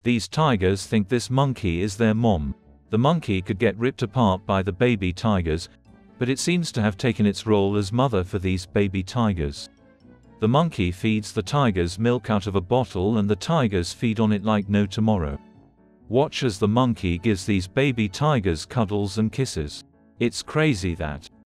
These tigers think this monkey is their mom. The monkey could get ripped apart by the baby tigers, but it seems to have taken its role as mother for these baby tigers. The monkey feeds the tigers milk out of a bottle and the tigers feed on it like no tomorrow. Watch as the monkey gives these baby tigers cuddles and kisses. It's crazy that